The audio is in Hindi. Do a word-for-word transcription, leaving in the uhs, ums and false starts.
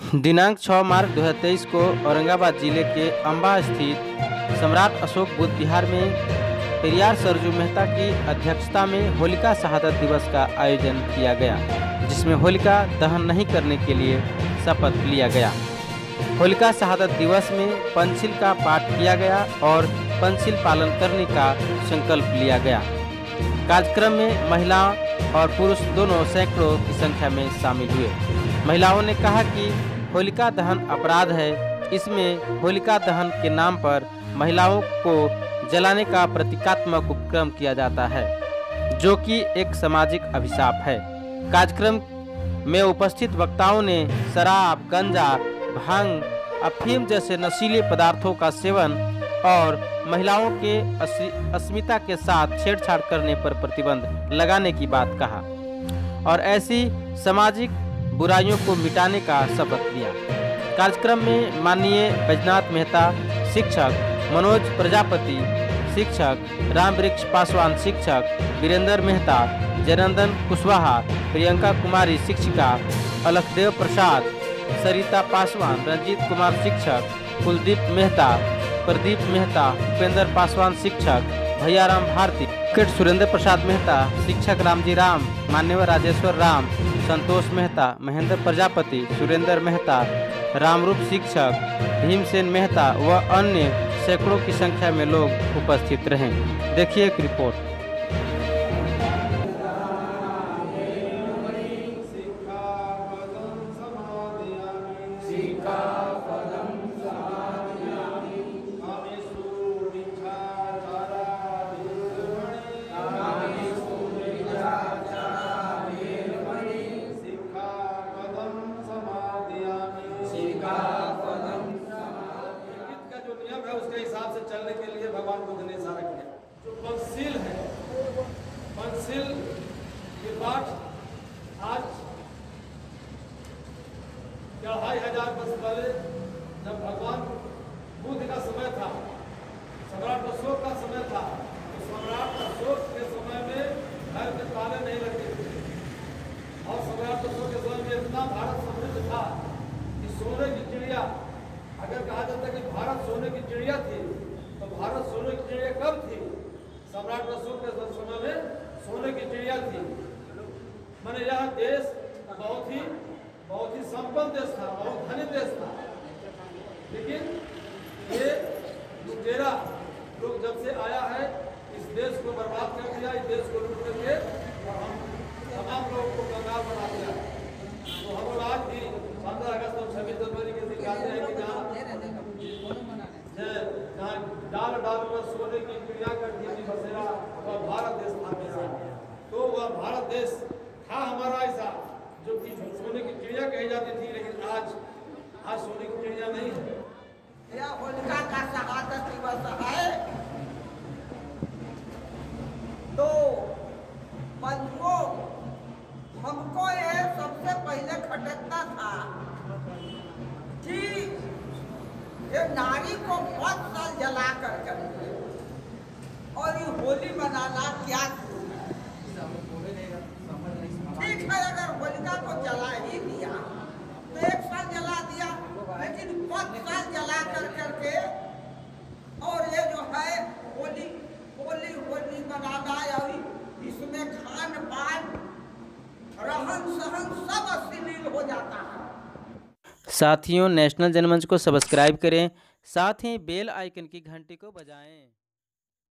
दिनांक छह मार्च दो हज़ार तेईस को औरंगाबाद जिले के अंबा स्थित सम्राट अशोक बुद्ध विहार में पेरियार सरजू मेहता की अध्यक्षता में होलिका शहादत दिवस का आयोजन किया गया, जिसमें होलिका दहन नहीं करने के लिए शपथ लिया गया। होलिका शहादत दिवस में पंचशील का पाठ किया गया और पंचशील पालन करने का संकल्प लिया गया। कार्यक्रम में महिला और पुरुष दोनों सैकड़ों की संख्या में शामिल हुए। महिलाओं ने कहा कि होलिका दहन अपराध है, इसमें होलिका दहन के नाम पर महिलाओं को जलाने का प्रतीकात्मक उपक्रम किया जाता है, जो कि एक सामाजिक अभिशाप है। कार्यक्रम में उपस्थित वक्ताओं ने शराब, गांजा, भांग, अफीम जैसे नशीले पदार्थों का सेवन और महिलाओं के अस्मिता के साथ छेड़छाड़ करने पर प्रतिबंध लगाने की बात कहा और ऐसी सामाजिक बुराइयों को मिटाने का शपथ लिया। कार्यक्रम में माननीय बैजनाथ मेहता शिक्षक, मनोज प्रजापति शिक्षक, रामवृक्ष पासवान शिक्षक, वीरेंद्र मेहता, जयनंदन कुशवाहा, प्रियंका कुमारी शिक्षिका, अलखदेव प्रसाद, सरिता पासवान, रंजीत कुमार शिक्षक, कुलदीप मेहता, प्रदीप मेहता, उपेंद्र पासवान शिक्षक, भैयाराम भारती, सुरेंद्र प्रसाद मेहता शिक्षक, रामजी राम, मान्यवर राजेश्वर राम, संतोष मेहता, महेंद्र प्रजापति, सुरेंद्र मेहता, रामरूप शिक्षक, भीमसेन मेहता व अन्य सैकड़ों की संख्या में लोग उपस्थित रहे। देखिए एक रिपोर्ट। उसके हिसाब से चलने के लिए भगवान बुद्ध ने इशारा किया। जो पंचशील है, पंचशील ये पाठ आज क्या ढाई हजार वर्ष पहले जब भगवान बुद्ध का समय था, सम्राट अशोक का समय था, तो सम्राट अशोक के समय में घर के ताले नहीं लगते थे और सम्राट अशोक के समय में इतना भारत समृद्ध था कि सोने की चिड़िया, अगर कहा जाता है कि भारत सोने की चिड़िया थी, तो भारत सोने की चिड़िया कब थी? सम्राट अशोक के समय में सोने की चिड़िया थी। मैंने यह देश बहुत ही बहुत ही संपन्न देश था, बहुत धनी देश था, लेकिन ये लुटेरा लोग जब से आया है इस देश को बर्बाद कर दिया, इस देश को लूट करके और हम तमाम लोगों को कंगाल बना दिया। तो हम लोग आज भी पंद्रह अगस्त और छब्बीस जनवरी के दिखाते हैं कि जहाँ जहाँ डाल डाल पर सोने की चिड़िया कर दी थी बसेरा, वह भारत देश था मेरा। तो वह भारत देश था हमारा ऐसा जो कि सोने की चिड़िया कही जाती थी, लेकिन आज आज सोने की चिड़िया नहीं है। यह होलिका का शहादत दिवस है, तो बंधुओं हमको ये सबसे पहले खटकता था कि ये नारी को बहुत साल जला कर करके और ये होली मनाना क्या ठीक है। अगर होलिका को जला ही दिया तो एक साल जला दिया, लेकिन बहुत साल जला कर करके और ये जो है होली होली होली मनाना और इसमें खान पान रहन सहन सब अश्लील हो जाता है। साथियों, नेशनल जनमंच को सब्सक्राइब करें, साथ ही बेल आइकन की घंटी को बजाएं।